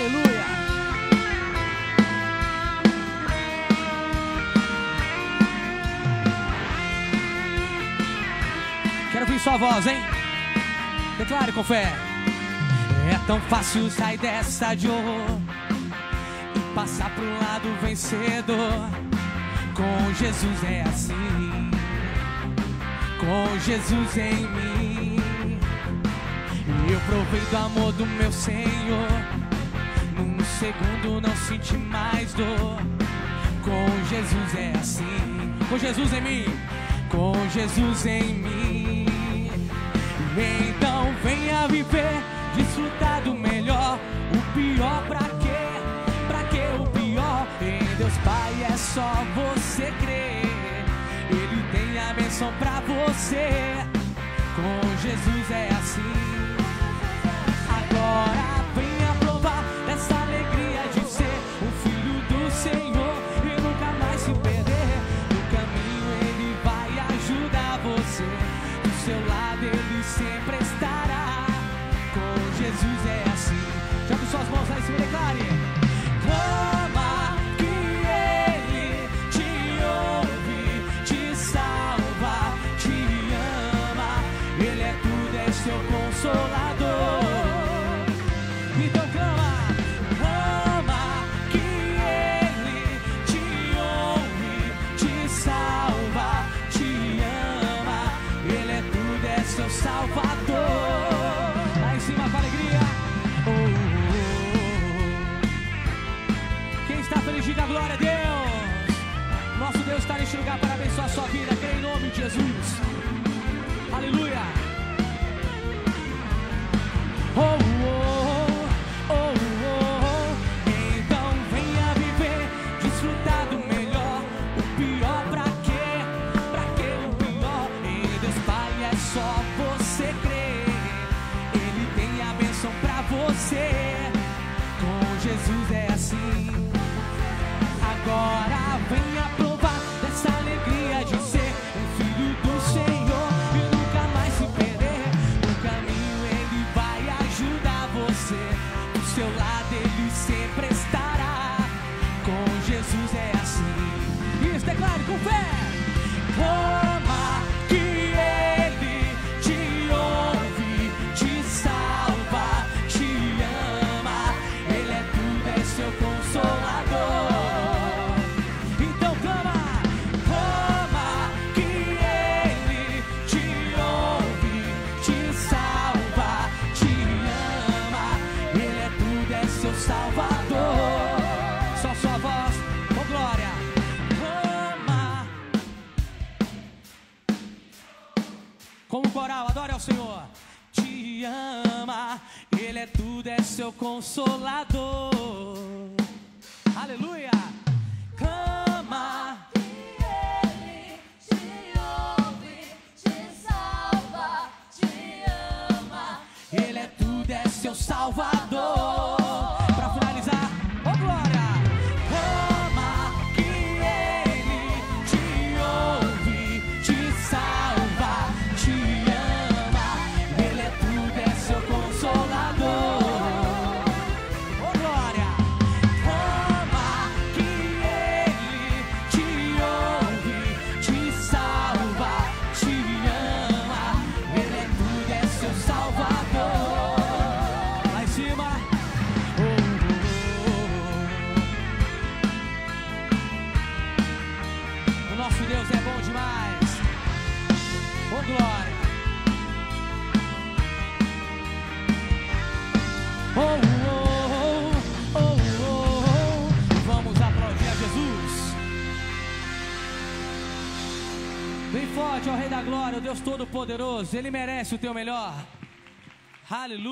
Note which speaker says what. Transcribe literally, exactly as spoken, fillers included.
Speaker 1: Aleluia. Quero ouvir sua voz, hein? Declare com fé. É tão fácil sair dessa de horror e passar pro lado vencedor. Com Jesus é assim, com Jesus em mim. Eu provei do amor do meu Senhor, num segundo não senti mais dor. Com Jesus é assim, com Jesus em mim, com Jesus em mim. Então venha viver, desfrutar do melhor. O pior pra quê? Pra que o pior? Em Deus Pai é só você crer. Ele tem a bênção pra você. Com Jesus é assim. Agora venha provar dessa alegria de ser um filho do Senhor e nunca mais se perder. No caminho Ele vai ajudar você. Do seu lado Ele sempre estará. Com Jesus é assim. Jogue suas mãos lá em cima e declare: clama que Ele te ouve, te salva, te ama. Ele é tudo, é seu consolador. Então clama, clama que Ele te ouve, te salva, te ama. Ele é tudo, é seu Salvador. Lá em cima com alegria. Oh, oh, oh. Quem está feliz, diga glória a Deus. Nosso Deus está neste lugar para abençoar a sua vida. Creia em nome de Jesus. Aleluia. Oh, oh, oh, oh, oh. Então venha viver, desfrutar do melhor. O pior pra quê? Pra que o pior? Em Deus Pai é só você crer. Ele tem a bênção pra você. Com Jesus é assim. Agora venha provar dessa alegria de ser um filho do Senhor e nunca mais se perder. No caminho Ele vai ajudar você. Do seu lado Ele sempre estará. Com Jesus é assim. Isso, declare com fé. Clama que Ele te ouve, te salva, te ama. Ele é tudo, é seu consolador. Então clama, clama que Ele te ouve, te salva, te ama. Ele é tudo, é seu Salvador. Só sua voz, com glória. Clama. Como coral, adore ao Senhor. Te ama, Ele é tudo, é seu consolador. Aleluia. Clama.
Speaker 2: Ele te ouve, te salva, te ama.
Speaker 1: Ele é tudo, é seu Salvador. Pra finalizar, ô glória. Clama que Ele te ouve, te salva, te ama. Ele é tudo, é seu consolador. Ô glória. Clama que Ele te ouve, te salva, te ama. Ele é tudo, é seu Salvador. Lá em cima. Oh, oh, oh. O nosso Deus é bom demais. Oh, glória. Oh, oh, oh, oh, oh, oh. Vamos aplaudir a Jesus. Bem forte ao Rei da Glória, o Deus Todo-Poderoso. Ele merece o teu melhor. Aleluia.